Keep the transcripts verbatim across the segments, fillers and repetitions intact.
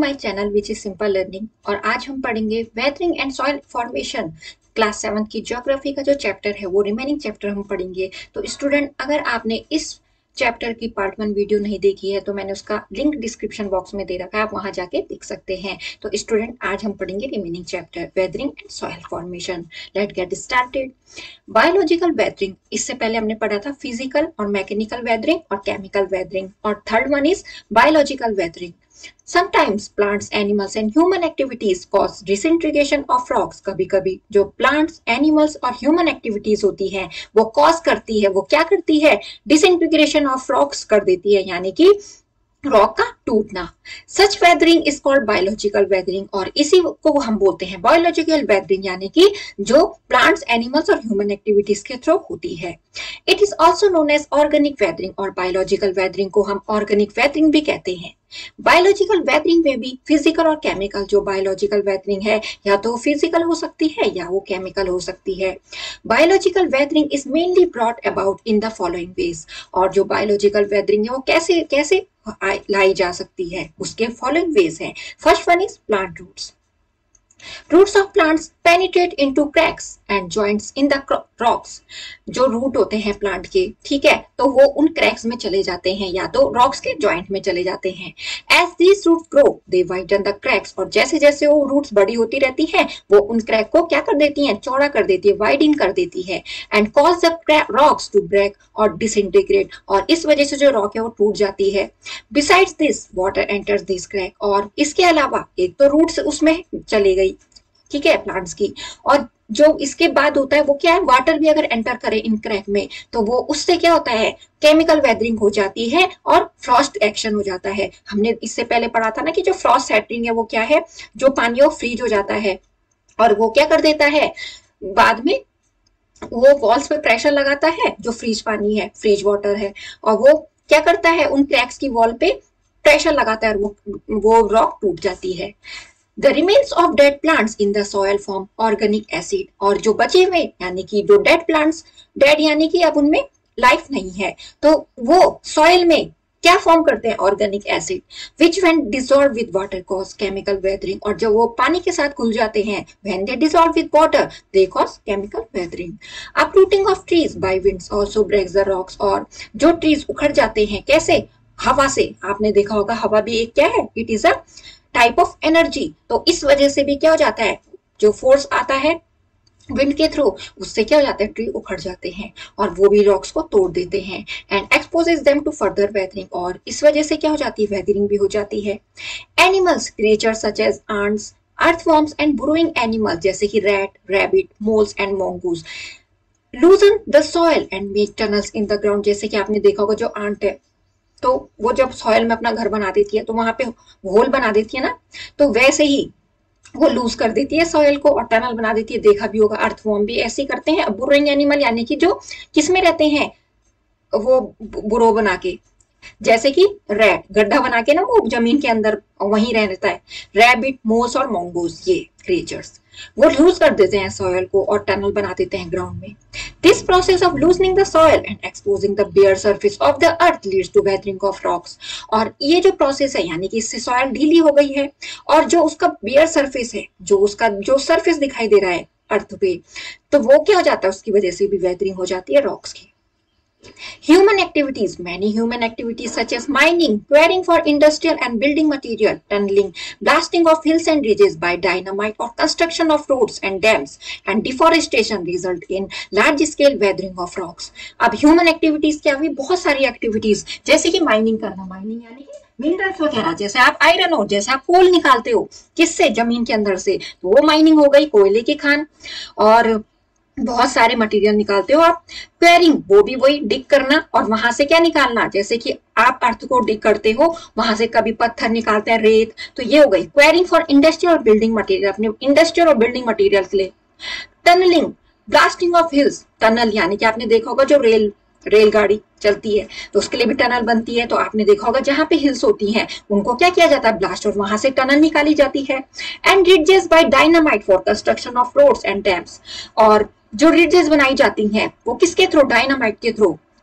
My channel which is simple learning. और आज हम पढ़ेंगे weathering and soil formation. Class seven की ज्योग्राफी का जो चैप्टर है वो रिमेनिंग चैप्टर हम पढ़ेंगे। तो स्टूडेंट, अगर आपने इस चैप्टर की पार्ट वन वीडियो नहीं देखी है तो मैंने उसका लिंक डिस्क्रिप्शन बॉक्स में दे रखा है, आप वहां जाके देख सकते हैं। तो स्टूडेंट, आज हम पढ़ेंगे remaining chapter weathering and soil formation. Let get started. Biological weathering, इससे पहले हमने पढ़ा था फिजिकल और मैकेनिकल वेदरिंग और केमिकल वेदरिंग, और third one is biological weathering. Sometimes plants, animals and human activities cause disintegration of rocks। कभी कभी जो plants, animals और human activities होती है वो cause करती है, वो क्या करती है, disintegration of rocks कर देती है, यानी कि रॉक का टूटना। Such weathering is called biological weathering, और इसी को हम बोलते हैं बायोलॉजिकल वेदरिंग, यानी कि जो प्लांट्स, एनिमल्स और ह्यूमन एक्टिविटीज के थ्रू होती है। It is also known as organic weathering, और बायोलॉजिकल वेदरिंग को हम ऑर्गेनिक वेदरिंग भी कहते हैं। बायोलॉजिकल वेदरिंग में भी फिजिकल और केमिकल, जो बायोलॉजिकल वेदरिंग है या तो फिजिकल हो सकती है या वो केमिकल हो सकती है। Biological weathering is mainly brought about in the following ways, और जो बायोलॉजिकल वेदरिंग है वो कैसे कैसे लाई जा सकती है, उसके फॉलोइंग वेज हैं। First one is plant roots. Roots of plants penetrate into cracks and joints in the rocks। जो रूट होते हैं प्लांट के, ठीक है, तो वो उन क्रैक्स में चले जाते हैं या तो रॉक्स के जॉइंट में चले जाते हैं। As these roots grow, they widen the cracks। और जैसे जैसे वो रूट्स बड़ी होती रहती हैं, वो उन क्रैक को क्या कर देती हैं, चौड़ा कर देती है, वाइडन कर देती है। And cause the rocks to break और disintegrate, और इस वजह से जो रॉक है वो टूट जाती है। Besides this, water enters this crack। और इसके अलावा एक तो रूट्स उसमें चली गई, ठीक है, प्लांट्स की, और जो इसके बाद होता है वो क्या है, वाटर भी अगर एंटर करे इन क्रैक में तो वो उससे क्या होता है, केमिकल वेदरिंग हो जाती है और फ्रॉस्ट एक्शन हो जाता है। हमने इससे पहले पढ़ा था ना कि जो फ्रॉस्ट सेटरिंग है वो क्या है, जो पानी वो फ्रीज हो जाता है और वो क्या कर देता है, बाद में वो वॉल्स पे प्रेशर लगाता है, जो फ्रीज पानी है, फ्रीज वाटर है, और वो क्या करता है, उन क्रैक्स की वॉल पे प्रेशर लगाता है और वो वो रॉक टूट जाती है। The remains of dead plants in the soil form organic acid। और जो बचे हुए यानी कि जो डेड प्लांट्स, डेड यानी कि अब उनमें लाइफ नहीं है, तो वो सॉइल में क्या फॉर्म करते हैं, organic acid, which when dissolve with water cause chemical weathering. और जब वो पानी के साथ घुल जाते हैं, when they dissolve with water they cause chemical weathering. Uprooting of trees by winds also breaks the rocks. और जो ट्रीज उखड़ जाते हैं कैसे, हवा से। आपने देखा होगा हवा भी एक क्या है, it is a type of energy. तो इस वजह से भी क्या हो जाता है, जो फोर्स आता है विंड के थ्रू, उससे क्या हो जाता है, ट्री उखड़ जाते हैं और वो भी रॉक्स को तोड़ देते हैं। And exposes them to further weathering, और इस वजह से क्या हो जाती है, वेदरिंग भी हो जाती है। Animals, creatures such as ants, earthworms and burrowing animals जैसे कि rat, rabbit, moles and mongoose loosen the soil and make tunnels in the ground. जैसे कि आपने देखा होगा जो आंट है, तो वो जब सॉइल में अपना घर बना देती है तो वहां पे होल बना देती है ना, तो वैसे ही वो लूज कर देती है सॉइल को और टनल बना देती है। देखा भी होगा, अर्थवॉर्म भी ऐसे ही करते हैं। बुरोइंग एनिमल यानी कि जो किसमें रहते हैं, वो बुरो बना के, जैसे कि रैट गड्ढा बना के ना वो जमीन के अंदर वहीं रहता है। रैबिट, मोस और मोंगोज, ये क्रिएचर्स वो लूज कर देते हैं सॉइल को और टनल बना देते हैं ग्राउंड में। This process of loosening the soil and exposing the bare surface of the earth leads to weathering of rocks. और ये जो प्रोसेस है, यानी कि इससे सॉइल ढीली हो गई है और जो उसका बेयर सरफेस है, जो उसका जो सरफेस दिखाई दे रहा है अर्थ पे, तो वो क्या हो जाता है, उसकी वजह से भी वेदरिंग हो जाती है रॉक्स की। Human activities, many human activities such as mining, quarrying for industrial and building material, tunneling, blasting of hills and ridges by dynamite or construction of roads and dams and deforestation result in large scale weathering of rocks। अब human activities क्या हुई, बहुत सारी activities, जैसे कि mining करना, mining यानी कि मिनरल्स वगैरह, जैसे आप आयरन हो, जैसे आप कोल निकालते हो किससे, जमीन के अंदर से, तो वो माइनिंग हो गई, कोयले की खान, और बहुत सारे मटेरियल निकालते हो आप। क्वेरिंग, वो भी वही डिग करना और वहां से क्या निकालना, जैसे कि आप अर्थ को डिग करते हो, वहां से कभी पत्थर निकालते हैं, रेत, तो ये हो गई क्वेरिंग फॉर इंडस्ट्रियल और बिल्डिंग मटेरियल, अपने इंडस्ट्रियल और बिल्डिंग मटेरियल के लिए। Tunnelling, blasting of hills, tunnel यानी कि आपने देखा होगा जो रेल रेलगाड़ी चलती है तो उसके लिए भी टनल बनती है, तो आपने देखा होगा जहां पे हिल्स होती हैं उनको क्या किया जाता है, ब्लास्ट, और वहां से टनल निकाली जाती है। And ridges by dynamite for construction of roads and dams. और जो रिडजेस बनाई जाती हैं वो किसके थ्रू, डायनामाइट के थ्रू,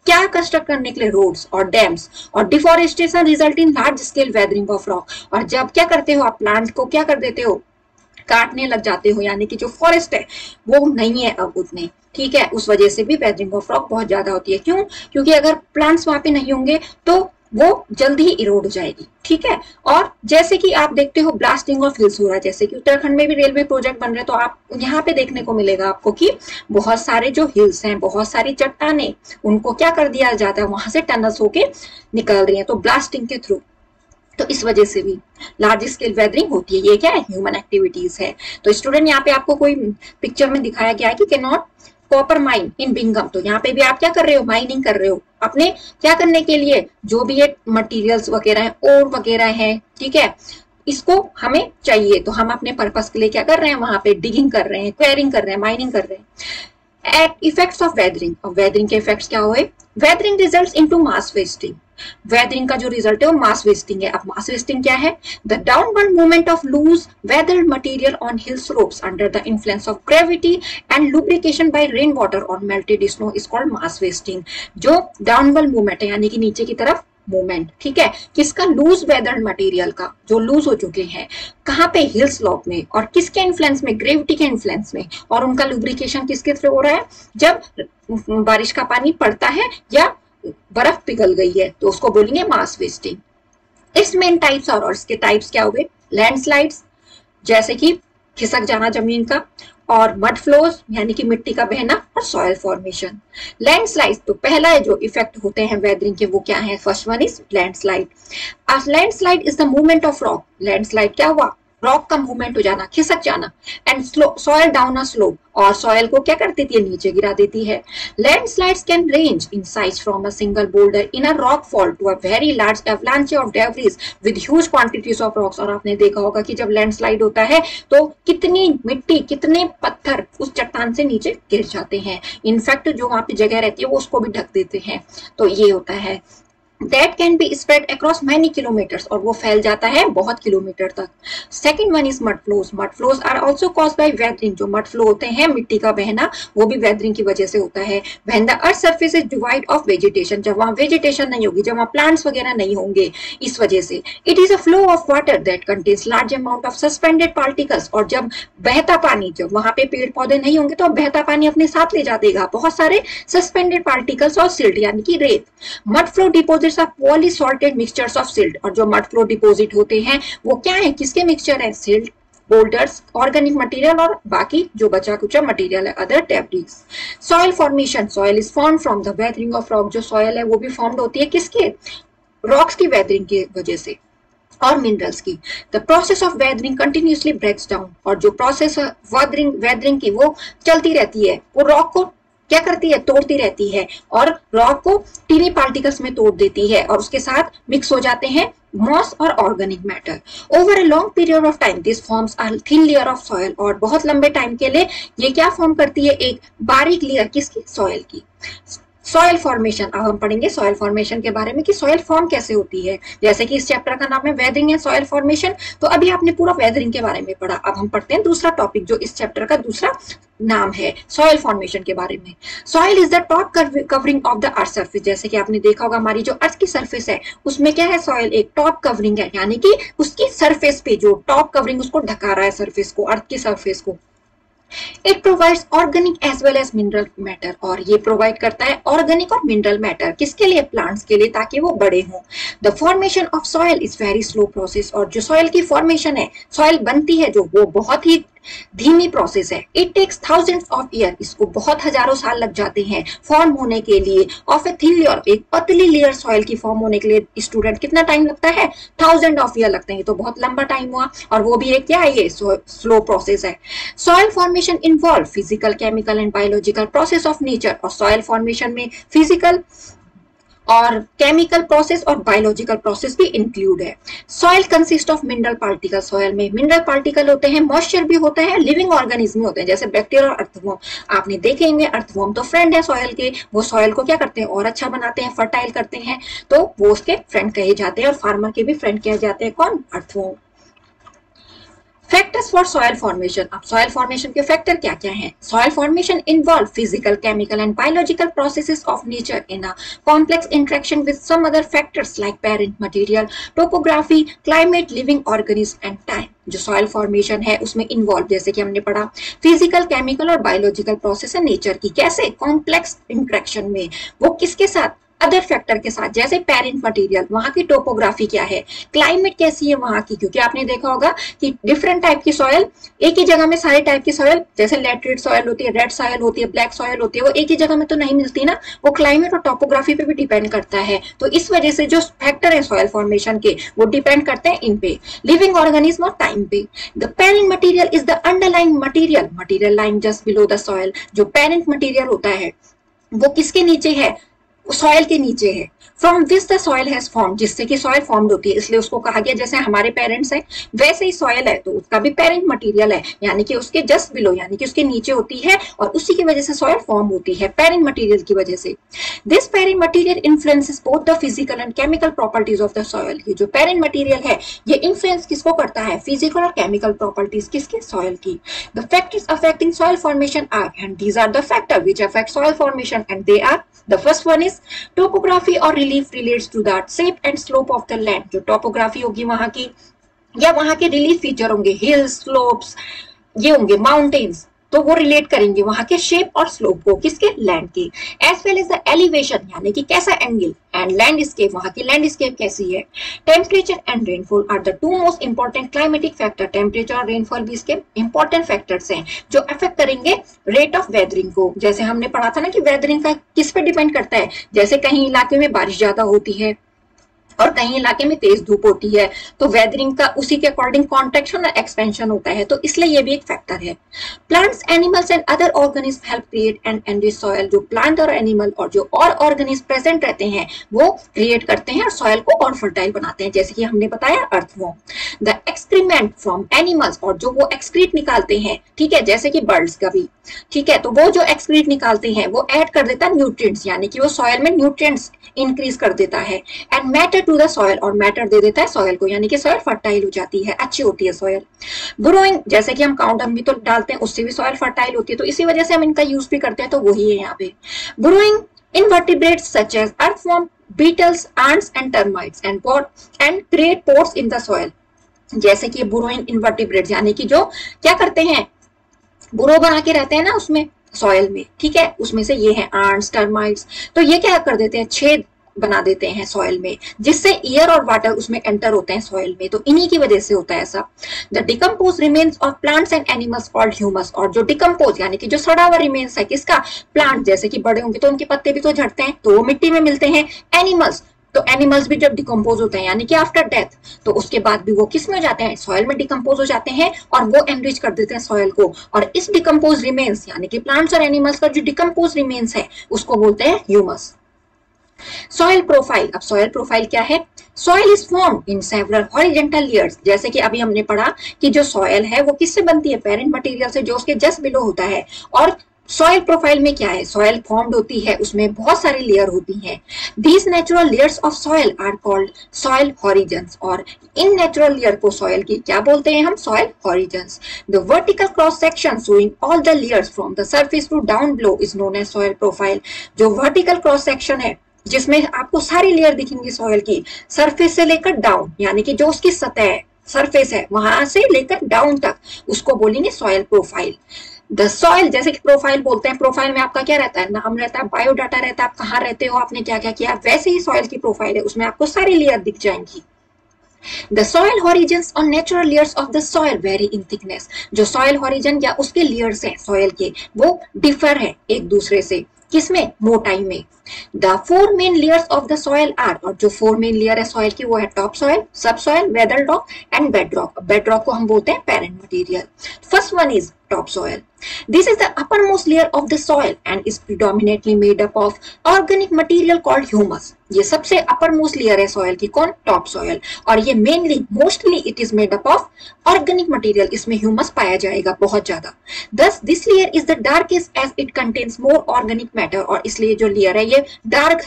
क्या कंस्ट्रक्ट करने के लिए? रोड्स और डैम्स। और deforestation result in large scale weathering of rock. और जब क्या करते हो आप, प्लांट को क्या कर देते हो, काटने लग जाते हो, यानी कि जो फॉरेस्ट है वो नहीं है अब उतने, ठीक है, उस वजह से भी वेदरिंग ऑफ रॉक बहुत ज्यादा होती है। क्यों? क्योंकि अगर प्लांट्स वहां पे नहीं होंगे तो वो जल्दी ही इरोड हो जाएगी, ठीक है। और जैसे कि आप देखते हो ब्लास्टिंग ऑफ हिल्स हो रहा है, जैसे कि उत्तराखंड में भी रेलवे प्रोजेक्ट बन रहे हैं, तो आप यहाँ पे देखने को मिलेगा आपको कि बहुत सारे जो हिल्स हैं, बहुत सारी चट्टाने, उनको क्या कर दिया जाता है, वहां से टनल्स होके निकल रही है, तो ब्लास्टिंग के थ्रू। तो इस वजह से भी लार्ज स्केल वेदरिंग होती है। ये क्या है? ह्यूमन एक्टिविटीज है। तो स्टूडेंट यहाँ पे आपको कोई पिक्चर में दिखाया गया है कि Kennecott copper mine in Bingham, तो यहाँ पे भी आप क्या कर रहे हो, माइनिंग कर रहे हो अपने क्या करने के लिए, जो भी ये मटेरियल्स वगैरह है, ओर वगैरह है, ठीक है, इसको हमें चाहिए, तो हम अपने पर्पस के लिए क्या कर रहे हैं, वहां पे डिगिंग कर रहे हैं, क्वेरिंग कर रहे हैं, माइनिंग कर रहे हैं। एट इफेक्ट्स ऑफ वेदरिंग, और वेदरिंग के इफेक्ट्स क्या हुए? Weathering results into mass wasting. Weathering का जो रिजल्ट है वो मास वेस्टिंग है। अब मास वेस्टिंग क्या है? The downward movement of loose weathered material on hill slopes under the influence of gravity and lubrication by rain water और melted snow is called mass wasting. जो डाउनवर्ड मूवमेंट है, यानी कि नीचे की तरफ मूवमेंट, ठीक है, किसका? लूज वेदर्ड मटेरियल का, जो लूज हो चुके हैं, कहाँ पे? हिल स्लोप में। और किसके इन्फ्लुएंस में? ग्रेविटी के इन्फ्लुएंस में। और उनका लुब्रिकेशन किसके थ्रू हो रहा है? जब बारिश का पानी पड़ता है या बर्फ पिघल गई है, तो उसको बोलेंगे मास वेस्टिंग। इस मेन टाइप्स और, और इसके टाइप्स क्या हो गए? लैंडस्लाइड्स, जैसे कि खिसक जाना जमीन का, और मड फ्लोज यानी कि मिट्टी का बहना, और सॉइल फॉर्मेशन। लैंडस्लाइड तो पहला है जो इफेक्ट होते हैं वेदरिंग के, वो क्या है? First one is landslide. Landslide is the movement of rock. Landslide क्या हुआ? रॉक का मूवमेंट हो जाना, खिसक जाना, and soil down a slope, और सॉइल को क्या कर देती है? नीचे गिरा देती है। Landslides can range in size from a single boulder in a rock fall to a very large avalanche of debris with huge quantities of rocks. और आपने देखा होगा कि जब लैंडस्लाइड होता है तो कितनी मिट्टी, कितने पत्थर उस चट्टान से नीचे गिर जाते हैं। इनफैक्ट जो वहां पे जगह रहती है वो उसको भी ढक देते हैं। तो ये होता है। That can be spread across many kilometers, और वो फैल जाता है बहुत किलोमीटर तक। Second one is mud flows. Mud flows are also caused by weathering. जो mud flow होते हैं, मिट्टी का बहना, वो भी weathering की वजह से होता है। When the earth surface is devoid of vegetation, जब वहाँ vegetation नहीं होगी, जब वहाँ plants वगैरह नहीं होंगे, इस वजह से it is a flow of water that contains large amount of suspended particles. और जब बहता पानी, जब वहाँ पे पेड़ पौधे नहीं होंगे तो बहता पानी अपने साथ ले जा देगा बहुत सारे suspended particles और silt यानी कि रेत। Mud flow deposits poorly sorted mixtures of silt, और जो मड फ्लो डिपोजिट होते हैं वो क्या है? किसके मिक्सचर है? सिल्ट, बोल्डर्स, ऑर्गेनिक मटेरियल, और बाकी जो बचा कुचा मटेरियल है, other debris. Soil formation, soil is formed from the weathering of rock. जो सॉइल है वो भी फॉर्म्ड होती है किसके? रॉक्स की वेदरिंग की वजह से, और मिनरल्स की। The process of weathering continuously breaks down, और जो प्रोसेस वेदरिंग वेदरिंग की वो चलती रहती है, वो रॉक को क्या करती है? तोड़ती रहती है, और रॉक को टीनी पार्टिकल्स में तोड़ देती है, और उसके साथ मिक्स हो जाते हैं मॉस और organic matter. Over a long period of time this forms a thin layer of soil, और बहुत लंबे टाइम के लिए ये क्या फॉर्म करती है? एक बारीक लेयर, किसकी? सॉइल की। सॉइल फॉर्मेशन, अब हम पढ़ेंगे सॉइल फॉर्मेशन के बारे में कि सॉइल फॉर्म कैसे होती है। जैसे कि इस चैप्टर का नाम है वेदरिंग एंड सॉइल फॉर्मेशन, तो अभी आपने पूरा वेदरिंग के बारे में पढ़ा। अब हम पढ़ते हैं दूसरा टॉपिक जो इस चैप्टर का दूसरा नाम है, सॉइल फॉर्मेशन के बारे में। Soil is the top covering of the earth surface. जैसे कि आपने देखा होगा हमारी जो अर्थ की सरफेस है उसमें क्या है? सॉइल एक टॉप कवरिंग है, यानी कि उसकी सरफेस पे जो टॉप कवरिंग उसको ढका रहा है, सरफेस को, अर्थ की सरफेस को। It provides organic as well as mineral matter, और ये प्रोवाइड करता है ऑर्गेनिक और मिनरल मैटर, किसके लिए? प्लांट्स के लिए, ताकि वो बड़े हों। The formation of soil is very slow process, और जो सॉइल की फॉर्मेशन है, सॉइल बनती है जो, वो बहुत ही धीमी प्रोसेस है। It takes thousands of year, इसको बहुत हजारों साल लग जाते हैं फॉर्म होने के लिए। ऑफ ए थिन लेयर, एक पतली लेयर सॉइल की फॉर्म होने के लिए स्टूडेंट कितना टाइम लगता है? थाउजेंड ऑफ ईयर लगते हैं, तो बहुत लंबा टाइम हुआ, और वो भी एक क्या है? ये स्लो प्रोसेस है। Soil formation involve physical, chemical and biological process of nature, और सॉइल फॉर्मेशन में फिजिकल और केमिकल प्रोसेस और बायोलॉजिकल प्रोसेस भी इंक्लूड है। Soil consist of mineral particle, soil में मिनरल पार्टिकल होते हैं, मॉइस्चर भी होता है, लिविंग ऑर्गेनिज्म होते हैं, जैसे बैक्टीरिया और अर्थवॉर्म। आपने देखे होंगे अर्थवॉर्म तो फ्रेंड है सॉइल के, वो सॉइल को क्या करते हैं? और अच्छा बनाते हैं, फर्टाइल करते हैं, तो वो उसके फ्रेंड कहे जाते हैं, और फार्मर के भी फ्रेंड कहे जाते हैं। कौन? Earthworm. Factors for soil formation. अब सॉइल फॉर्मेशन के फैक्टर क्या क्या हैं? Soil formation involve physical, chemical and biological processes of nature in a complex interaction with some other factors like parent material, topography, climate, living organism and time. जो soil formation है उसमें involve, जैसे कि हमने पढ़ा, फिजिकल, केमिकल और biological process है nature की। कैसे? कॉम्प्लेक्स इंटरेक्शन में। वो किसके साथ? अदर फैक्टर के साथ, जैसे पेरेंट मटेरियल, वहां की टोपोग्राफी क्या है, क्लाइमेट कैसी है वहां की, क्योंकि आपने देखा होगा कि डिफरेंट टाइप की सॉयल, एक ही जगह में सारे टाइप की सॉयल, जैसे लेटरेट सॉयल होती है, रेड सॉयल होती है, ब्लैक सॉयल होती है, वो एक ही जगह में तो नहीं मिलती ना, वो क्लाइमेट और टोपोग्राफी पे भी डिपेंड करता है। तो इस वजह से जो फैक्टर है सॉयल फॉर्मेशन के, वो डिपेंड करते हैं इन पे, लिविंग ऑर्गेनिज्म और टाइम पे। The parent material is the underlying material, material lying just below the soil. जो पेरेंट मटीरियल होता है वो किसके नीचे है? सॉइल के नीचे है। From which the soil has form, जिससे कि सॉइल फॉर्म्ड होती है, इसलिए उसको कहा गया जैसे हमारे पेरेंट्स हैं वैसे ही सॉइल है, तो उसका भी पेरेंट मटेरियल है, यानी कि उसके जस्ट बिलो, यानी कि उसके नीचे होती है, और उसी की वजह से सॉइल फॉर्म होती है, पेरेंट मटेरियल की वजह से। This parent material influences both the physical and chemical properties of the soil. ये जो पेरेंट मटेरियल है ये इन्फ्लुएंस किसको करता है? फिजिकल और केमिकल प्रॉपर्टीज किसके? सॉइल की। The factors affecting soil formation are, and these are the factor which affect soil formation, and they are, the first one is topography or relief relates to that shape and slope of the land। जो topography होगी वहां की, या वहां के relief feature होंगे, hills, slopes, ये होंगे माउंटेन्स, तो वो रिलेट करेंगे वहां के शेप और स्लोप को, किसके? लैंड के। As well as the elevation, यानी कि कैसा एंगल, एंड लैंडस्केप, वहां की लैंडस्केप कैसी है। Temperature and rainfall are the two most important climatic factor. Temperature और रेनफॉल भी इसके इंपॉर्टेंट फैक्टर्स हैं जो अफेक्ट करेंगे रेट ऑफ वेदरिंग को। जैसे हमने पढ़ा था ना कि वेदरिंग का किस पे डिपेंड करता है, जैसे कहीं इलाके में बारिश ज्यादा होती है और कहीं इलाके में तेज धूप होती है, तो वेदरिंग का उसी के अकॉर्डिंग कॉन्ट्रैक्शन और एक्सपेंशन होता है, तो इसलिए ये भी एक फैक्टर है। Plants, animals and other organism help create and enrich soil. जो प्लांट और एनिमल और जो और ऑर्गेनिज्म प्रेजेंट रहते हैं वो क्रिएट करते हैं और सॉइल को और फर्टाइल बनाते हैं, जैसे कि हमने बताया earthworm. The excrement from animals, और जो वो एक्सक्रीट निकालते हैं, ठीक है, जैसे कि बर्ड्स का भी, ठीक है, तो वो जो एक्सक्रीट निकालते हैं वो ऐड कर देता है न्यूट्रिएंट्स, यानी कि वो सॉइल में न्यूट्रिएंट्स इंक्रीज कर देता है, and matter to the soil, और मैटर दे देता है सॉइल को, यानी कि सॉइल फर्टाइल हो जाती है, अच्छी होती है सॉइल। ब्रोइंग, जैसे कि हम काउंटम भी तो डालते हैं, उससे भी सॉइल फर्टाइल होती है, तो इसी वजह से हम इनका यूज भी करते हैं, तो वही है यहाँ पे। ब्रोइंग invertebrates such as earthworm, beetles, ants and termites and pot and create pores in the soil। जैसे कि बुरोइंग इन्वर्टिब्रेट्स, यानी कि जो क्या करते हैं, बुरो बना के रहते हैं ना उसमें, सॉइल में, ठीक है, उसमें से ये है आंट्स, टर्माइट्स, तो ये क्या कर देते हैं, छेद बना देते हैं सॉइल में, जिससे एयर और वाटर उसमें एंटर होते हैं सॉइल में, तो इन्हीं की वजह से होता है ऐसा। The decompose remains of plants and animals called humus, और जो डिकम्पोज यानी कि जो सड़ा हुआ रिमेन्स है किसका? प्लांट, जैसे कि बड़े होंगे तो उनके पत्ते भी तो झड़ते हैं, तो वो मिट्टी में मिलते हैं। एनिमल्स, तो एनिमल्स भी जब डिकम्पोज होते हैं, यानी कि आफ्टर डेथ, तो उसके बाद भी वो किस में हो जाते हैं? सॉइल में डिकम्पोज हो जाते हैं, और वो एनरिच कर देते हैं सॉइल को, और इस डिकम्पोज रिमेन्स, यानी कि प्लांट्स और एनिमल्स का जो डिकम्पोज रिमेन्स है उसको बोलते हैं ह्यूमस। सॉइल प्रोफाइल, अब सॉइल प्रोफाइल क्या है? Soil is formed in several horizontal layers. जैसे कि अभी हमने पढ़ा कि जो सॉइल है वो किससे बनती है? पेरेंट मटेरियल से, जो उसके जस्ट बिलो होता है। और सॉइल प्रोफाइल में क्या है? सॉइल फॉर्म्ड होती है, उसमें बहुत सारी लेयर होती हैं। These natural layers of soil are called soil horizons, और इन नेचुरल लेयर को सॉइल की क्या बोलते हैं हम? Soil horizons. The vertical cross section showing all the layers from the surface to down below is known as soil profile. जो vertical cross section है जिसमें आपको सारी लेयर दिखेंगी सॉइल की, सरफेस से लेकर डाउन, यानी कि जो उसकी सतह है, सरफेस है, वहां से लेकर डाउन तक, उसको बोलेंगे सॉइल प्रोफाइल। द सॉइल, जैसे कि प्रोफाइल बोलते हैं, प्रोफाइल में आपका क्या रहता है? नाम रहता है, बायोडाटा रहता है, आप कहाँ रहते हो, आपने क्या क्या किया, वैसे ही सॉइल की प्रोफाइल है, उसमें आपको सारी लेयर दिख जाएंगी। The soil horizons और natural layers of the soil vary in thickness। जो soil horizon या उसके layers हैं soil के, वो differ है एक दूसरे से, किसमें? मोटाई में। The four main layers of the soil are, और जो four main layer है soil की वो है top soil, subsoil, weathered and bedrock। bedrock को हम बोलते हैं parent material। First one is topsoil। This is the uppermost layer of the soil and is predominantly made up of organic material called humus। ये सबसे uppermost layer है soil की, कौन? topsoil। और ये mainly, mostly it is made up of organic material, इसमें humus पाया जाएगा बहुत ज्यादा। Thus this layer is the darkest as it contains more organic matter, और इसलिए जो layer है ये dark है,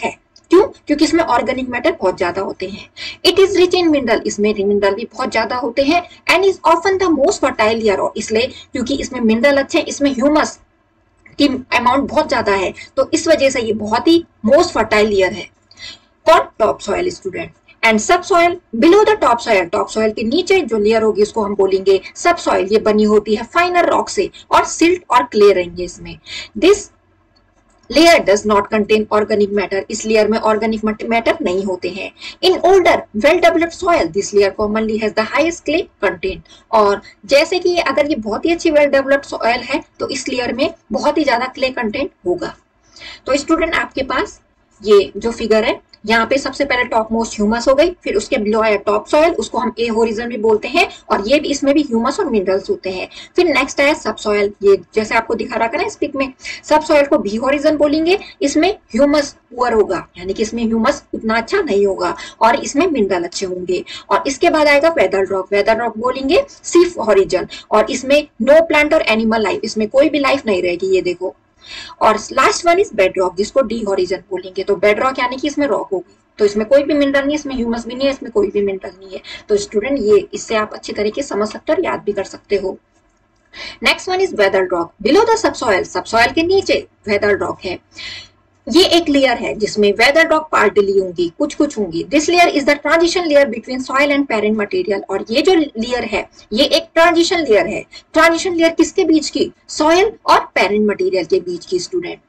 क्यों? क्योंकि इसमें ऑर्गेनिक मैटर बहुत ज्यादा होते हैं। It is rich in mineral, इसमें मिनरल भी बहुत ज्यादा होते हैं। And is often the most fertile layer, और इसलिए क्योंकि इसमें मिनरल अच्छे हैं, इसमें ह्यूमस की अमाउंट बहुत ज्यादा है, तो इस वजह से ये बहुत ही मोस्ट फर्टाइल लेयर है। कौन? Top soil student. And subsoil below the top soil, top soil के नीचे जो लेयर होगी उसको हम बोलेंगे सब सॉइल। ये बनी होती है फाइनर रॉक से, और सिल्ट और क्ले रहेंगे इसमें। This layer does not contain organic matter, इस लेयर में ऑर्गेनिक मैटर नहीं होते हैं। In older well developed soil this layer commonly has the highest clay content, और जैसे कि अगर ये बहुत ही अच्छी वेल डेवलप्ड सॉइल है तो इस लेयर में बहुत ही ज्यादा क्ले कंटेंट होगा। तो स्टूडेंट आपके पास ये जो फिगर है, यहाँ पे सबसे पहले टॉप मोस्ट ह्यूमस हो गई, फिर उसके बिलो आया टॉप सॉइल, उसको हम ए होरिजन भी बोलते हैं, और ये भी इसमें भी ह्यूमस और मिनरल्स होते हैं। फिर नेक्स्ट आया सब सॉइल, ये जैसे आपको दिखा रहा था ना इस पिक में, सब सॉइल को बी होरिजन बोलेंगे। इसमें ह्यूमस पुअर होगा, यानी कि इसमें ह्यूमस उतना अच्छा नहीं होगा, और इसमें मिनरल अच्छे होंगे। और इसके बाद आएगा वेदर रॉक, वेदर रॉक बोलेंगे सी होरिजन, और इसमें नो प्लांट और एनिमल लाइफ, इसमें कोई भी लाइफ नहीं रहेगी, ये देखो। और last one is bed rock, जिसको डी होरिजन बोलेंगे। तो बेड रॉक यानी कि इसमें रॉक होगी, तो इसमें कोई भी मिनरल नहीं है, इसमें ह्यूमस भी नहीं है, इसमें कोई भी मिनरल नहीं है। तो स्टूडेंट ये इससे आप अच्छी तरीके से समझ सकते हो और याद भी कर सकते हो। Next one is weather rock, below the subsoil, subsoil के नीचे वेदर रॉक है। ये एक लेयर है जिसमें वेदर रॉक पार्टली होंगी, कुछ कुछ होंगी। This layer is the transition layer between soil and parent material, और ये जो लेयर है ये एक ट्रांजिशन लेयर है। ट्रांजिशन लेयर किसके बीच की? सॉइल और पेरेंट मटेरियल के बीच की स्टूडेंट,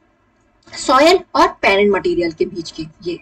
सॉइल और पेरेंट मटेरियल के बीच की। ये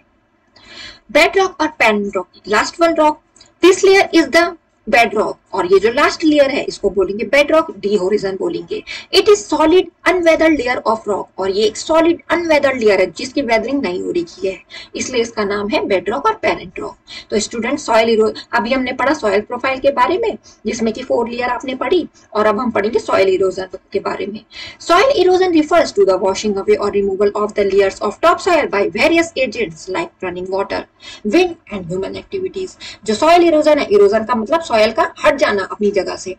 बेड रॉक और parent rock, last one rock, this layer is the bed rock, और ये जो लास्ट लेयर है इसको बोलेंगे बेड रॉक, डी होरिजन बोलेंगे। It is solid unweathered layer of rock, और ये एक सॉलिड अनवेदर्ड लेयर है जिसकी वेदरिंग नहीं हो रही है, इसलिए इसका नाम है बेड रॉक और पेरेंट रॉक। तो स्टूडेंट सॉइल इरोजन, अभी हमने पढ़ा सॉइल प्रोफाइल के बारे में, जिसमें कि फोर लेयर आपने पढ़ी, और अब हम पढ़ेंगे सॉइल इरोजन के बारे में। Soil erosion refers to the washing away और removal of the layers of top soil by various agents like running water, wind and human activities. जो सॉइल इरोजन है, इरोजन का मतलब सॉइल का हट जाना अपनी जगह से,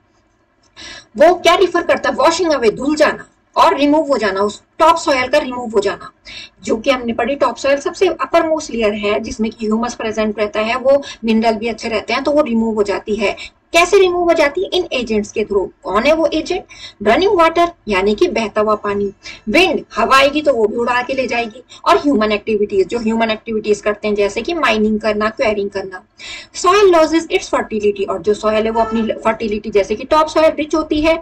वो क्या रिफर करता है? वॉशिंग अवे, धुल जाना, और रिमूव हो जाना, उस टॉप सॉइल का रिमूव हो जाना, जो कि हमने पढ़ी टॉप सॉइल सबसे अपर मोस्ट लेयर है जिसमें कि ह्यूमस प्रेजेंट रहता है, वो मिनरल भी अच्छे रहते हैं, तो वो रिमूव हो जाती है। कैसे रिमूव हो जाती है? इन एजेंट्स के थ्रू। कौन है वो एजेंट? रनिंग वाटर यानी कि बहता हुआ पानी, विंड हवा आएगी तो वो भी उड़ा के ले जाएगी, और ह्यूमन एक्टिविटीज, जो ह्यूमन एक्टिविटीज करते हैं जैसे कि माइनिंग करना, क्वेरिंग करना। सॉइल लॉसेस इट्स फर्टिलिटी, और जो सॉइल है वो अपनी फर्टिलिटी, जैसे कि टॉप सॉइल रिच होती है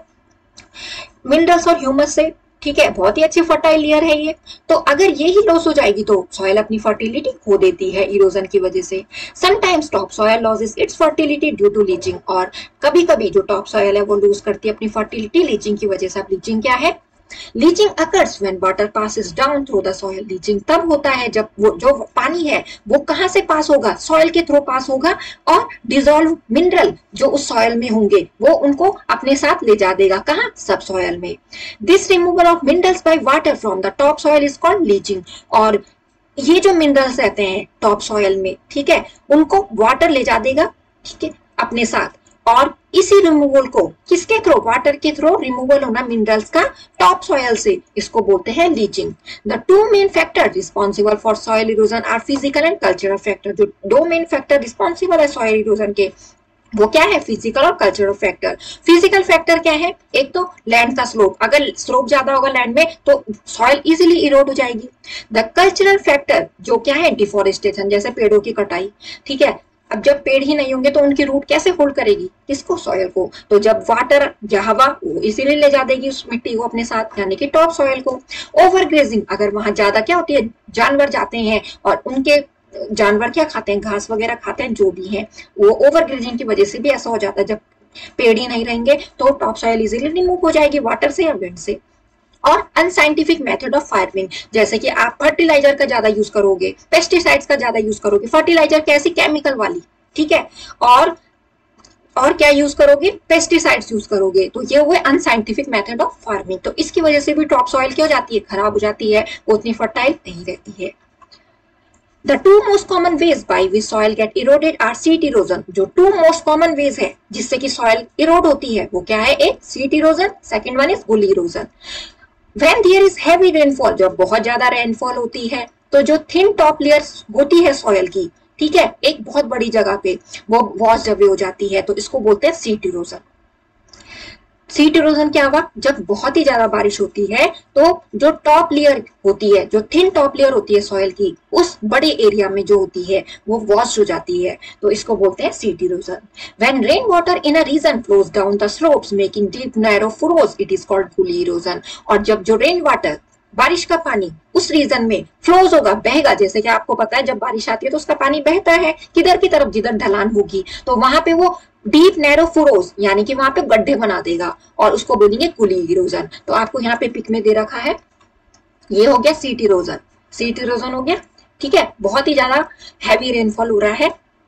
मिनरल्स और ह्यूमस से, ठीक है, बहुत ही अच्छी फर्टाइल लेयर है ये। तो अगर ये ही लॉस हो जाएगी तो सॉइल अपनी फर्टिलिटी खो देती है इरोजन की वजह से। Sometimes top soil loses its fertility due to leaching, और कभी कभी जो टॉप सॉइल है वो लूज करती है अपनी फर्टिलिटी लीचिंग की वजह से। अब लीचिंग क्या है? Leaching occurs when water passes down through the soil, leaching तब होता है जब वो जो पानी है वो कहां से पास होगा? सॉइल के थ्रू पास होगा, और डिसॉल्व मिनरल जो उस सॉइल में होंगे वो उनको अपने साथ ले जा देगा, कहां? सब सॉइल में। This removal of minerals by water from the top soil is called leaching, और ये जो मिनरल्स रहते हैं टॉप सॉइल में, ठीक है, उनको वाटर ले जा देगा, ठीक है, अपने साथ, और इसी रिमूवल को किसके थ्रू? वाटर के थ्रू रिमूवल होना मिनरल्स का टॉप सॉइल से, इसको बोलते हैं leaching. The two main factor responsible for soil erosion are physical and cultural factor. जो दो मेन फैक्टर रिस्पॉन्सिबल है सॉइल इरोजन के, वो क्या है? फिजिकल और कल्चरल फैक्टर। फिजिकल फैक्टर क्या है? एक तो लैंड का स्लोप, अगर स्लोप ज्यादा होगा लैंड में तो सॉइल इजीली इरोड हो जाएगी। द कल्चरल फैक्टर जो क्या है? डिफॉरेस्टेशन, जैसे पेड़ों की कटाई, ठीक है। अब जब पेड़ ही नहीं होंगे तो उनकी रूट कैसे होल्ड करेगी? किसको? सॉइल को। तो जब वाटर या हवा वो इसीलिए ले जा देगी उस मिट्टी को अपने साथ, यानी कि टॉप सॉइल को। ओवरग्रेजिंग, अगर वहां ज्यादा क्या होती है? जानवर जाते हैं, और उनके जानवर क्या खाते हैं? घास वगैरह खाते हैं, जो भी है वो ओवरग्रेजिंग की वजह से भी ऐसा हो जाता है। जब पेड़ ही नहीं रहेंगे तो टॉप सॉइल इजीली रिमूव हो जाएगी वाटर से या विंड से। और अनसाइंटिफिक मेथड ऑफ फार्मिंग, जैसे कि आप फर्टिलाइजर का ज्यादा यूज करोगे, पेस्टिसाइड्स का ज्यादा यूज करोगे। फर्टिलाइजर कैसी? केमिकल वाली, ठीक है, और और क्या यूज करोगे? पेस्टिसाइड्स यूज करोगे। तो ये हुए अनसाइंटिफिक मेथड ऑफ फार्मिंग। तो इसकी वजह से भी टॉप सॉइल क्या हो जाती है? खराब हो जाती है, वो उतनी फर्टाइल नहीं रहती है। The two most common ways by which soil get eroded are seat erosion। जो two most common ways है जिससे कि soil erode होती है वो क्या है? एक seat erosion, second one is gully erosion। When there is heavy rainfall, जब बहुत ज्यादा rainfall होती है, तो जो थिन टॉप लेयर होती है सॉयल की, ठीक है, एक बहुत बड़ी जगह पे वो वॉश जब हो जाती है तो इसको बोलते हैं सीट इरोजन। सीट इरोजन क्या हुआ, जब बहुत ही ज्यादा बारिश होती है तो जो टॉप लेयर होती है, जो थिन टॉप लेयर होती है सॉइल की, उस बड़े एरिया में जो होती है वो वॉश हो जाती है, तो इसको बोलते हैं sheet erosion. When rain water in a region flows down the slopes making deep narrow furrows, it is called gully erosion. और जब जो रेन वाटर, बारिश का पानी उस रीजन में फ्लोज होगा, बहेगा, जैसे कि आपको पता है जब बारिश आती है तो उसका पानी बहता है किधर की तरफ, जिधर ढलान होगी, तो वहां पे वो डीप नैरो फुरोज यानी कि वहां पे गड्ढे बना देगा और उसको बोलेंगे कुली इरोजन। तो आपको यहाँ पे पिक में दे रखा है, ये हो गया सीट इरोजन, सीट इरोजन हो गया, ठीक है। बहुत ही ज्यादा हैवी रेनफॉल हो रहा है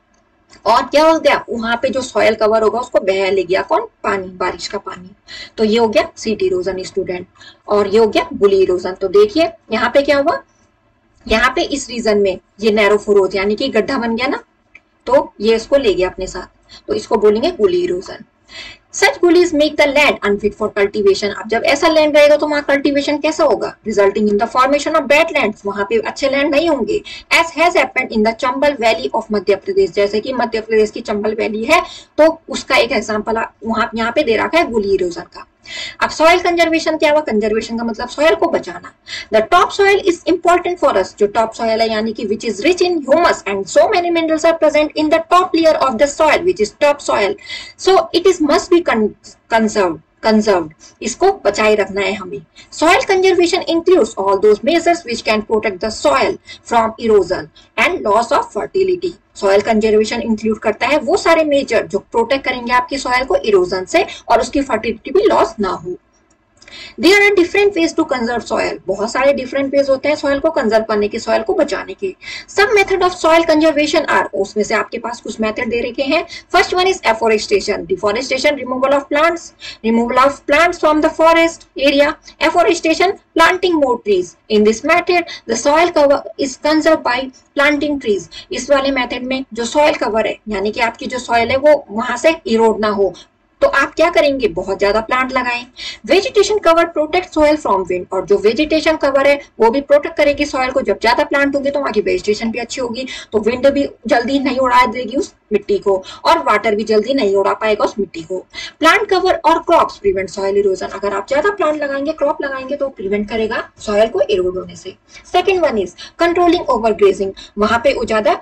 और क्या हो गया, वहां पे जो सॉयल कवर होगा उसको बह ले गया, कौन, पानी, बारिश का पानी। तो ये हो गया सीट इरोजन स्टूडेंट, और ये हो गया गुली इरोजन। तो देखिए यहाँ पे क्या हुआ, यहाँ पे इस रीजन में ये नैरो फुरोज यानी कि गड्ढा बन गया ना, तो ये इसको ले गया अपने साथ, तो इसको बोलेंगे gully erosion. Such gullies make the land unfit for cultivation। अब जब ऐसा लैंड रहेगा तो वहां कल्टीवेशन कैसा होगा, resulting in the formation of bad lands, वहां पे अच्छे लैंड नहीं होंगे। As has happened in the Chambal valley of Madhya Pradesh, जैसे कि मध्य प्रदेश की चंबल वैली है तो उसका एक एग्जांपल वहां यहाँ पे दे रखा है गुली इरोजन का। अब सॉइल कंजर्वेशन क्या हुआ, कंजर्वेशन का मतलब सॉइल को बचाना। The top soil is important for us, जो टॉप सॉइल है यानी कि which is rich in humus and so many minerals are present in the top layer of the soil which is top soil, so it is must be conserved, conserved, इसको बचाए रखना है हमें। Soil conservation includes all those measures which can protect the soil from erosion and loss of fertility. Soil conservation include करता है वो सारे major जो प्रोटेक्ट करेंगे आपकी सॉइल को इरोजन से और उसकी फर्टिलिटी भी लॉस ना हो। There are different ways to conserve soil। बहुत सारे डिफरेंट वेज होते हैं सॉइल को कंजर्व करने के, सॉइल को बचाने के। सब method of soil conservation are, उसमें से आपके पास कुछ मेथड दे रखे हैं। First one is afforestation, deforestation, removal of plants, removal of plants from the forest area. Afforestation, planting more trees. In this method the soil cover is conserve by planting trees. इस वाले method में जो soil cover है यानी कि आपकी जो soil है वो वहां से इरोड ना हो, तो आप क्या करेंगे, बहुत ज्यादा प्लांट लगाएं। Vegetation cover protect soil from wind, और जो वेजिटेशन कवर है वो भी प्रोटेक्ट करेगी सॉइल को। जब ज्यादा प्लांट होंगे तो वहां की वेजिटेशन भी अच्छी होगी, तो विंड भी जल्दी नहीं उड़ा देगी उस मिट्टी को और वाटर भी जल्दी नहीं उड़ा पाएगा उस मिट्टी को। प्लांट कवर और क्रॉप्स प्रिवेंट सॉइल इरोजन, अगर आप ज्यादा प्लांट लगाएंगे, क्रॉप लगाएंगे तो प्रिवेंट करेगा सॉइल को इरोड होने से। Second one is controlling over grazing, वहां पे ज्यादा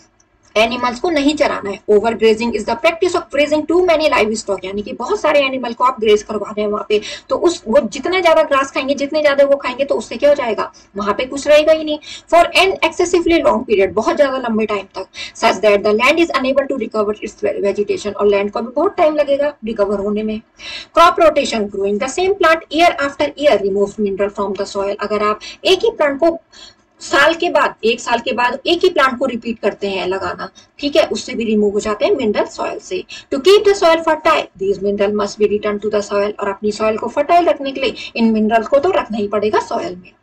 एनिमल्स को नहीं चराना है। Over grazing is the practice of grazing too many livestock, यानी कि बहुत सारे एनिमल को आप ग्रेज करवा रहे हैं वहां पे, तो उस वो जितना ज्यादा ग्रास खाएंगे, जितने ज्यादा वो खाएंगे तो उससे क्या हो जाएगा, वहां पे कुछ रहेगा ही नहीं। For an excessively long period, बहुत ज्यादा लंबे टाइम तक, such that the land is unable to recover its vegetation, और लैंड को भी बहुत टाइम लगेगा रिकवर होने में। Crop rotation, growing the same plant year after year removes mineral from the soil, अगर आप एक ही प्लांट को साल के बाद, एक साल के बाद एक ही प्लांट को रिपीट करते हैं लगाना, ठीक है, उससे भी रिमूव हो जाते हैं मिनरल सॉइल से। To keep the soil fertile these mineral must be return to the soil, और अपनी सॉइल को फर्टाइल रखने के लिए इन मिनरल को तो रखना ही पड़ेगा सॉइल में।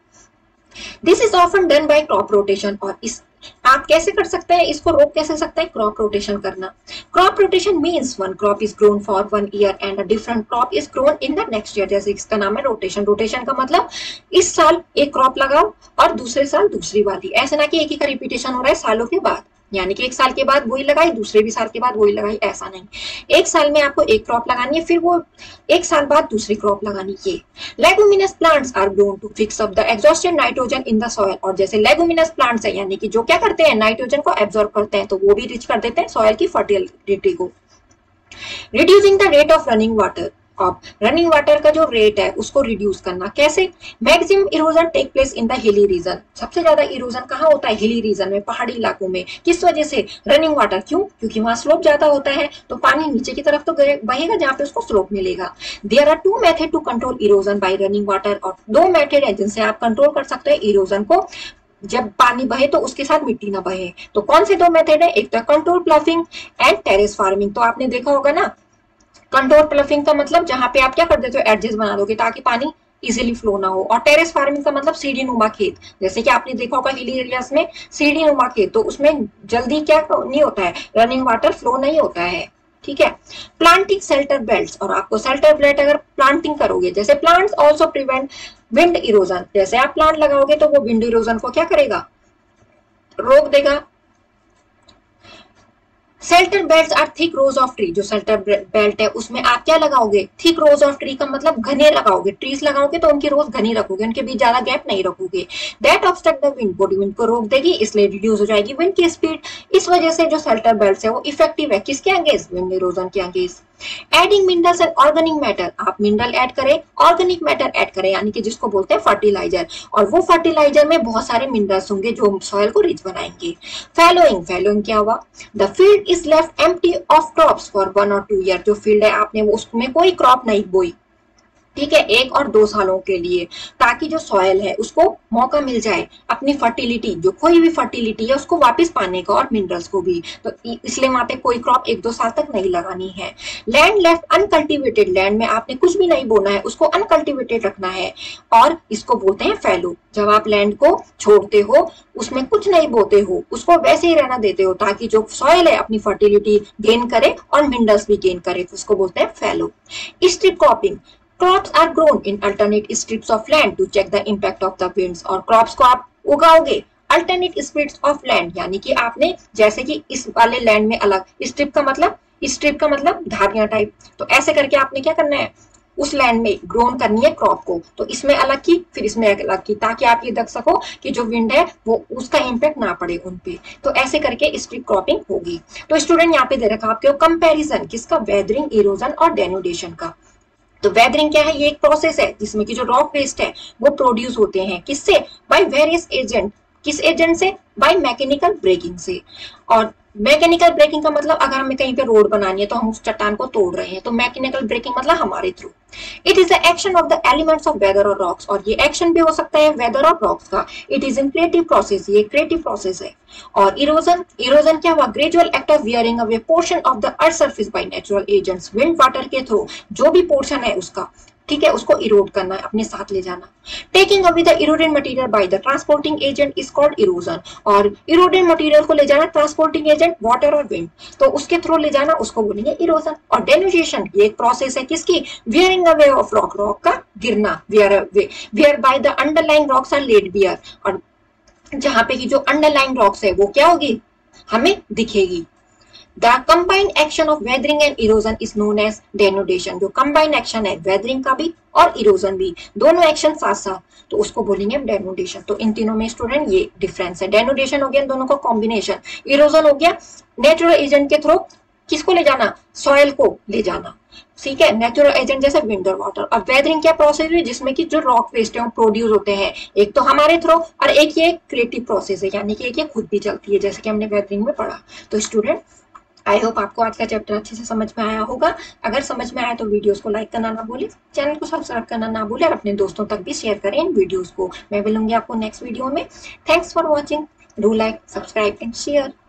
This is often done by crop rotation, और इस आप कैसे कर सकते हैं, इसको रोक कैसे सकते हैं, क्रॉप रोटेशन करना। Crop rotation means one crop is grown for one year and a different crop is grown in the next year, जैसे इसका नाम है रोटेशन। रोटेशन का मतलब इस साल एक क्रॉप लगाओ और दूसरे साल दूसरी वाली, ऐसे ना कि एक ही का रिपीटेशन हो रहा है सालों के बाद, यानी कि एक साल के बाद वही लगाई, दूसरे भी साल के बाद वही लगाई, ऐसा नहीं। एक साल में आपको एक क्रॉप लगानी है, फिर वो एक साल बाद दूसरी क्रॉप लगानी है। Leguminous plants are grown to fix up the exhausted nitrogen in the soil, और जैसे लेगुमिनस प्लांट्स है यानी कि जो क्या करते हैं, नाइट्रोजन को एब्जॉर्ब करते हैं, तो वो भी रिच कर देते हैं सॉइल की फर्टिलिटी को। Reducing the rate of running water, अब रनिंग वाटर का जो रेट है उसको रिड्यूस करना कैसे। Maximum erosion take place in the hilly region, सबसे ज्यादा इरोजन कहाँ होता है, हिली रीजन में, पहाड़ी इलाकों में। किस वजह से, रनिंग वाटर, क्यों, क्योंकि वहां स्लोप ज्यादा होता है तो पानी नीचे की तरफ तो बहेगा जहाँ पे उसको स्लोप मिलेगा। There are two method to control erosion by running water, और दो मेथड है जिनसे आप कंट्रोल कर सकते हैं इरोजन को, जब पानी बहे तो उसके साथ मिट्टी ना बहे। तो कौन से दो मेथड है, एक तो control ploughing and terrace farming. तो आपने देखा होगा ना, कंट्रोल प्लफिंग का मतलब जहां पे आप क्या कर देते हो, एडजस्ट बना दोगे ताकि पानी इजीली फ्लो ना हो, और टेरेस फार्मिंग का मतलब सीढ़ी नुमा खेत, जैसे कि आपने देखा होगा हिली एरियाज में सीढ़ी नुमा खेत, तो उसमें जल्दी क्या नहीं होता है, रनिंग वाटर फ्लो नहीं होता है, ठीक है। प्लांटिंग शेल्टर बेल्ट्स, और आपको शेल्टर बेल्ट अगर प्लांटिंग करोगे, जैसे plants also prevent wind erosion, जैसे आप प्लांट लगाओगे तो वो विंड इरोजन को क्या करेगा, रोक देगा। Shelter belt are thick rows of tree, जो शेल्टर बेल्ट है उसमें आप क्या लगाओगे, थिक रोज ऑफ ट्री का मतलब घने लगाओगे, ट्रीज लगाओगे तो उनकी रोज घनी रखोगे, उनके बीच ज्यादा गैप नहीं रखोगे। दैट ऑब्स्ट्रक्ट द विंड, बॉडी विंड को रोक देगी, इसलिए रिड्यूस हो जाएगी विंड की स्पीड। इस वजह से जो शेल्टर बेल्ट है वो इफेक्टिव है किसके अगेंस्ट, विंड इरोजन के against. Adding minerals and organic matter, आप मिनरल ऐड करें, ऑर्गेनिक मैटर ऐड करें, यानी कि जिसको बोलते हैं फर्टिलाइजर, और वो फर्टिलाइजर में बहुत सारे मिनरल्स होंगे जो सॉइल को रिच बनाएंगे। फैलोइंग, फैलोइंग क्या हुआ, the field is left empty of crops for one और टू ईयर, जो फील्ड है आपने वो उसमें कोई क्रॉप नहीं बोई, ठीक है, एक और दो सालों के लिए, ताकि जो सॉयल है उसको मौका मिल जाए अपनी फर्टिलिटी, जो कोई भी फर्टिलिटी है उसको वापस पाने का, और मिनरल्स को भी, तो इसलिए वहां पे कोई क्रॉप एक दो साल तक नहीं लगानी है। लैंड लेफ्ट अनकल्टिवेटेड, लैंड में आपने कुछ भी नहीं बोना है, उसको अनकल्टिवेटेड रखना है, और इसको बोलते हैं फैलो। जब आप लैंड को छोड़ते हो, उसमें कुछ नहीं बोते हो, उसको वैसे ही रहना देते हो, ताकि जो सॉयल है अपनी फर्टिलिटी गेन करे और मिनरल्स भी गेन करे, उसको बोलते हैं fallow. Strip cropping, crops are grown in alternate strips of land to check the impact of the winds, और crops को आप उगाओगे alternate strips of land, यानी कि आपने जैसे कि इस वाले लैंड में अलग, स्ट्रिप का मतलब, स्ट्रिप का मतलब धारियां टाइप, तो ऐसे करके आपने क्या करना है, उस लैंड में ग्रोन करनी है क्रॉप को, तो इसमें अलग की फिर इसमें अलग की, ताकि आप ये देख सको कि जो विंड है वो उसका इम्पैक्ट ना पड़े उन पे, तो ऐसे करके स्ट्रिप क्रॉपिंग होगी। तो स्टूडेंट यहाँ पे दे रखा आपके कंपैरिजन किसका, वेदरिंग, इरोजन और डेनुडेशन का। तो वेदरिंग क्या है, ये एक प्रोसेस है जिसमें कि जो रॉक वेस्ट है वो प्रोड्यूस होते हैं किससे, बाय वेरियस एजेंट, किस एजेंट से, बाय मैकेनिकल ब्रेकिंग से। और मैकेनिकल ब्रेकिंग का मतलब अगर हमें कहीं पे रोड बनानी है तो हम उस चट्टान को तोड़ रहे हैं, तो मैकेनिकल ब्रेकिंग मतलब हमारे थ्रू। It is the action of the elements of weather और रॉक्स, और ये एक्शन भी हो सकता है वेदर और रॉक्स का। It is in creative process, ये क्रिएटिव प्रोसेस है। और इरोजन, इरोजन क्या हुआ, gradual act of wearing away portion of the earth surface by natural agents, wind water के थ्रू जो भी पोर्शन है उसका, ठीक है, उसको इरोड करना है, अपने साथ ले जाना। Taking away the eroded material by the transporting agent is called erosion, और इरोडेड मटेरियल को ले जाना ट्रांसपोर्टिंग एजेंट वाटर और विंड, तो उसके थ्रू ले जाना उसको बोलेंगे इरोजन। और डेनुडेशन ये एक प्रोसेस है किसकी, wearing away of rock, rock का गिरना, wear where by the underlying rocks are laid bare, और जहां पे की जो अंडरलाइंग रॉक्स है वो क्या होगी, हमें दिखेगी। The combined action of weathering and erosion is known as denudation, जो combined action है weathering का भी और erosion भी, दोनों एक्शन साथ साथ, तो उसको बोलेंगे denudation। तो इन तीनों में स्टूडेंट ये डिफरेंस है, denudation हो गया दोनों का कॉम्बिनेशन, erosion हो गया नेचुरल एजेंट के थ्रू किसको ले जाना, सॉइल को ले जाना, ठीक है, नेचुरल एजेंट जैसे विंड और वाटर। और वेदरिंग क्या प्रोसेस है, जिसमें कि जो रॉक वेस्ट है वो प्रोड्यूस होते हैं, एक तो हमारे थ्रू और एक ये क्रिएटिव प्रोसेस है, यानी कि एक ये खुद भी चलती है, जैसे कि हमने वेदरिंग में पढ़ा। तो स्टूडेंट आई होप आपको आज का चैप्टर अच्छे से समझ में आया होगा। अगर समझ में आया तो वीडियोस को लाइक करना ना भूलें, चैनल को सब्सक्राइब करना ना भूलें, और अपने दोस्तों तक भी शेयर करें इन वीडियोस को। मैं मिलूंगी आपको नेक्स्ट वीडियो में। Thanks for watching, do like, subscribe and share.